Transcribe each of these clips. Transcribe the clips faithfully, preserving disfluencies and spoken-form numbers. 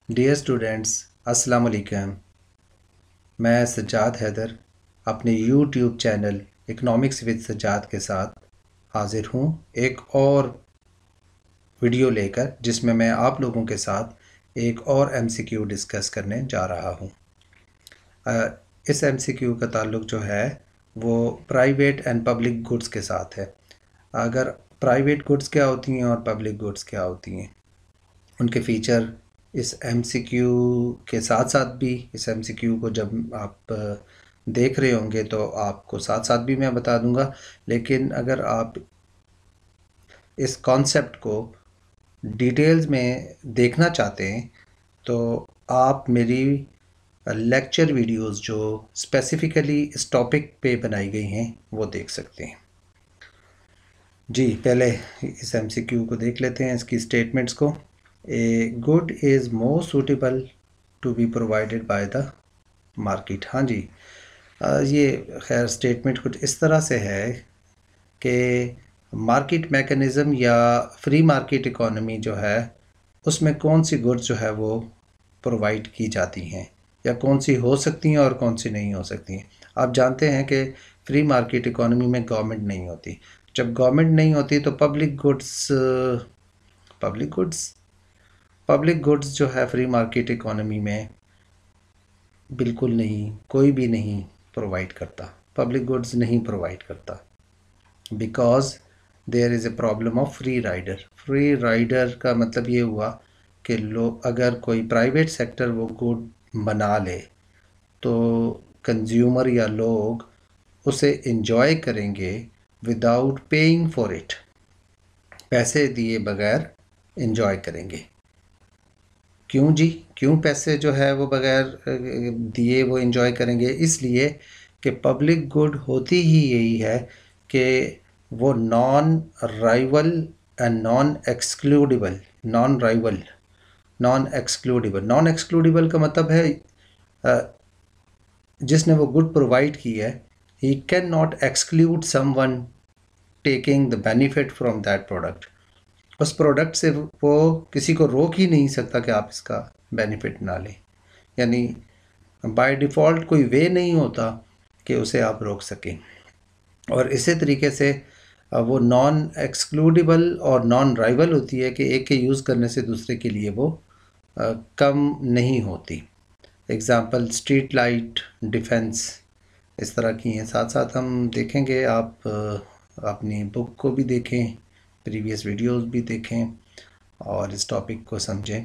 Dear students, अस्सलाम वालेकुम। मैं सज्जाद हैदर अपने YouTube channel economics with Sajjad के साथ हाज़िर हूँ एक और वीडियो लेकर, जिसमें मैं आप लोगों के साथ एक और एमसीक्यू डिस्कस करने जा रहा हूँ। इस एमसीक्यू का ताल्लुक़ जो है वो प्राइवेट एंड पब्लिक गुड्स के साथ है। अगर प्राइवेट गुड्स क्या होती हैं और पब्लिक गुड्स क्या होती हैं, उनके फ़ीचर इस एमसीक्यू के साथ साथ भी, इस एमसीक्यू को जब आप देख रहे होंगे तो आपको साथ साथ भी मैं बता दूंगा। लेकिन अगर आप इस कॉन्सेप्ट को डिटेल्स में देखना चाहते हैं तो आप मेरी लेक्चर वीडियोस जो स्पेसिफ़िकली इस टॉपिक पे बनाई गई हैं वो देख सकते हैं। जी, पहले इस एमसीक्यू को देख लेते हैं, इसकी स्टेटमेंट्स को। A good is more suitable to be provided by the market. हाँ जी, आ, ये खैर स्टेटमेंट कुछ इस तरह से है कि मार्केट मैकेनिज़्म या फ्री मार्केट इकोनॉमी जो है उसमें कौन सी गुड्स जो है वो प्रोवाइड की जाती हैं या कौन सी हो सकती हैं और कौन सी नहीं हो सकती हैं। आप जानते हैं कि फ्री मार्केट इकोनॉमी में गवर्नमेंट नहीं होती। जब गवर्नमेंट नहीं होती तो public goods public goods public goods जो है फ्री मार्केट इकोनॉमी में बिल्कुल नहीं, कोई भी नहीं प्रोवाइड करता, पब्लिक गुड्स नहीं प्रोवाइड करता, because there is a problem of free rider. Free rider का मतलब ये हुआ कि लोग, अगर कोई प्राइवेट सेक्टर वो गुड बना ले तो कंज्यूमर या लोग उसे इंजॉय करेंगे विदाउट पेइंग फॉर इट, पैसे दिए बगैर इंजॉय करेंगे। क्यों जी, क्यों पैसे जो है वो बगैर दिए वो इंजॉय करेंगे? इसलिए कि पब्लिक गुड होती ही यही है कि वो non rival and non excludable non rival non excludable non excludable का मतलब है जिसने वो गुड प्रोवाइड की है, he can not exclude someone taking the benefit from that product. उस प्रोडक्ट से वो किसी को रोक ही नहीं सकता कि आप इसका बेनिफिट ना लें। यानी बाय डिफ़ॉल्ट कोई वे नहीं होता कि उसे आप रोक सकें। और इसी तरीके से वो नॉन एक्सक्लूडेबल और नॉन राइवल होती है कि एक के यूज़ करने से दूसरे के लिए वो कम नहीं होती। एग्ज़ाम्पल स्ट्रीट लाइट, डिफेंस, इस तरह की हैं। साथ साथ हम देखेंगे, आप अपनी बुक को भी देखें, प्रीवियस वीडियोस भी देखें और इस टॉपिक को समझें।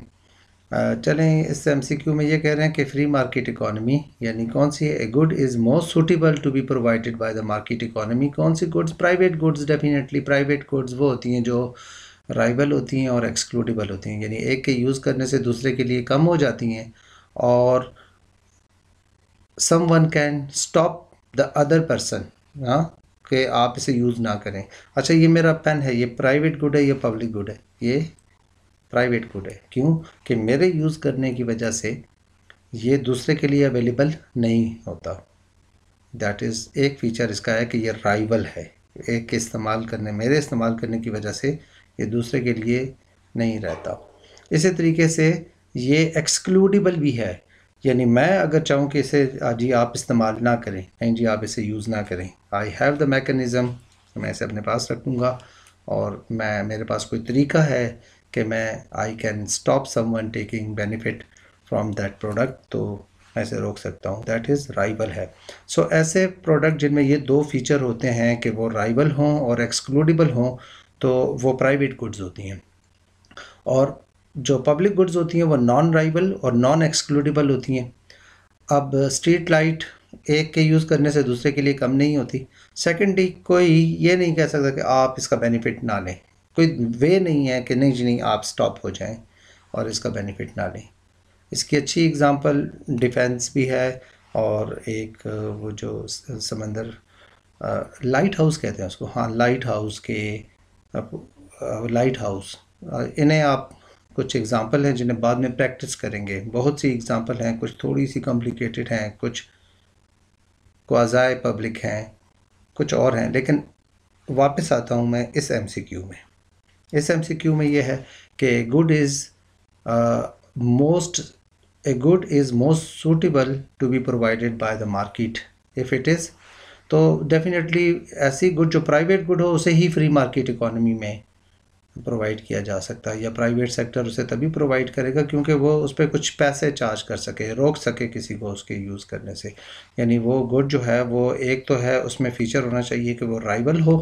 चलें, इस एमसीक्यू में ये कह रहे हैं कि फ्री मार्केट इकोनॉमी यानी कौन सी है? A good is most suitable to be provided by the market economy. कौन सी goods? Private goods. Definitely private goods वो होती हैं जो राइवल होती हैं और एक्सक्लूडेबल होती हैं, यानी एक के यूज़ करने से दूसरे के लिए कम हो जाती हैं और someone can stop the other person, हाँ, कि आप इसे यूज़ ना करें। अच्छा, ये मेरा पेन है, ये प्राइवेट गुड है, ये पब्लिक गुड है? ये प्राइवेट गुड है। क्यों? कि मेरे यूज़ करने की वजह से ये दूसरे के लिए अवेलेबल नहीं होता। दैट इज़ एक फ़ीचर इसका है कि ये राइवल है। एक के इस्तेमाल करने, मेरे इस्तेमाल करने की वजह से ये दूसरे के लिए नहीं रहता। इसी तरीके से ये एक्सक्लूडेबल भी है, यानी मैं अगर चाहूँ कि इसे जी आप इस्तेमाल ना करें, नहीं जी आप इसे यूज़ ना करें, आई हैव द मैकेनिज़्म, मैं इसे अपने पास रखूँगा और मैं, मेरे पास कोई तरीका है कि मैं I can stop someone taking benefit from that product, तो मैं इसे रोक सकता हूँ। दैट इज़ राइवल है। सो so, ऐसे प्रोडक्ट जिनमें ये दो फीचर होते हैं कि वो राइवल हों और एक्सक्लूडेबल हों, तो वो प्राइवेट गुड्स होती हैं। और जो पब्लिक गुड्स होती हैं वो नॉन राइवल और नॉन एक्सक्लूडेबल होती हैं। अब स्ट्रीट लाइट एक के यूज़ करने से दूसरे के लिए कम नहीं होती। सेकेंडली, कोई ये नहीं कह सकता कि आप इसका बेनिफिट ना लें। कोई वे नहीं है कि नहीं जी नहीं आप स्टॉप हो जाएं और इसका बेनिफिट ना लें। इसकी अच्छी एग्जांपल डिफेंस भी है और एक वो जो समंदर, लाइट हाउस कहते हैं उसको, हाँ, लाइट हाउस के लाइट हाउस, इन्हें आप, कुछ एग्जांपल हैं जिन्हें बाद में प्रैक्टिस करेंगे। बहुत सी एग्जांपल हैं, कुछ थोड़ी सी कॉम्प्लिकेटेड हैं, कुछ क्वाज़ाई पब्लिक हैं, कुछ और हैं। लेकिन वापस आता हूँ मैं इस एमसीक्यू में। इस एमसीक्यू में ये है कि good is most a good is most suitable to be provided by the market if it is, तो डेफिनेटली ऐसी गुड जो प्राइवेट गुड हो उसे ही फ्री मार्केट इकोनॉमी में प्रोवाइड किया जा सकता है, या प्राइवेट सेक्टर उसे तभी प्रोवाइड करेगा क्योंकि वो उस पर कुछ पैसे चार्ज कर सके, रोक सके किसी को उसके यूज़ करने से। यानी वो गुड जो है वो एक तो है उसमें फ़ीचर होना चाहिए कि वो राइवल हो,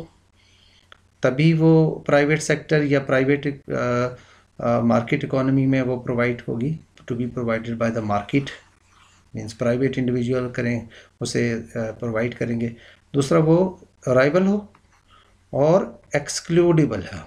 तभी वो प्राइवेट सेक्टर या प्राइवेट मार्केट इकोनॉमी में वो प्रोवाइड होगी, to be provided by the market means private individual करें उसे प्रोवाइड करेंगे। दूसरा वो राइवल हो और एक्सक्लूडेबल है,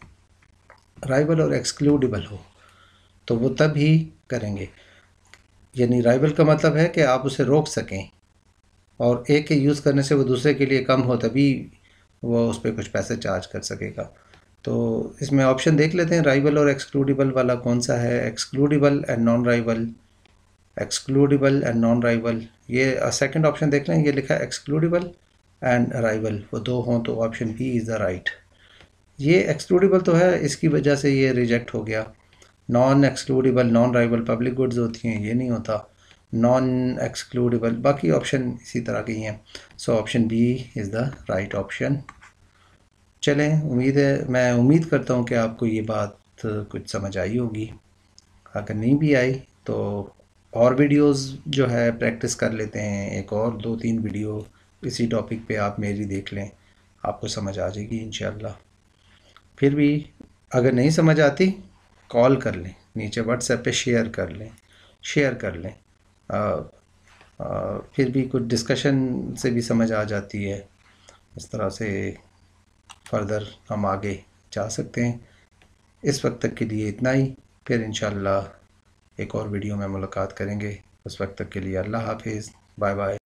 राइवल और एक्सक्लूडेबल हो तो वो तब ही करेंगे। यानी राइवल का मतलब है कि आप उसे रोक सकें और एक के यूज़ करने से वो दूसरे के लिए कम हो, तभी वो उस पर कुछ पैसे चार्ज कर सकेगा। तो इसमें ऑप्शन देख लेते हैं राइवल और एक्सक्लूडेबल वाला कौन सा है। Excludable and non rival, excludable and non rival, ये सेकंड ऑप्शन देख लें, ये लिखा है एक्सक्लूडेबल एंड राइवल, वो दो हों तो option B is the right. ये एक्सक्लूडेबल तो है, इसकी वजह से ये रिजेक्ट हो गया। Non excludable non rival public goods होती हैं, ये नहीं होता। नॉन एक्सक्लूडेबल बाकी ऑप्शन इसी तरह के ही हैं। So option B is the right option. चलें, उम्मीद है मैं उम्मीद करता हूँ कि आपको ये बात कुछ समझ आई होगी। अगर नहीं भी आई तो और वीडियोस जो है प्रैक्टिस कर लेते हैं, एक और दो तीन वीडियो इसी टॉपिक पे आप मेरी देख लें, आपको समझ आ जाएगी इंशाल्लाह। फिर भी अगर नहीं समझ आती कॉल कर लें, नीचे व्हाट्सएप पे शेयर कर लें, शेयर कर लें। आ, आ, फिर भी कुछ डिस्कशन से भी समझ आ जाती है, इस तरह से फर्दर हम आगे जा सकते हैं। इस वक्त तक के लिए इतना ही, फिर इंशाल्लाह एक और वीडियो में मुलाकात करेंगे। उस वक्त तक के लिए अल्लाह हाफिज़, बाय बाय।